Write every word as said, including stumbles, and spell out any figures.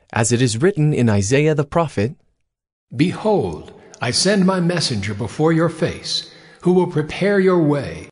As it is written in Isaiah the prophet, "Behold, I send my messenger before your face, who will prepare your way.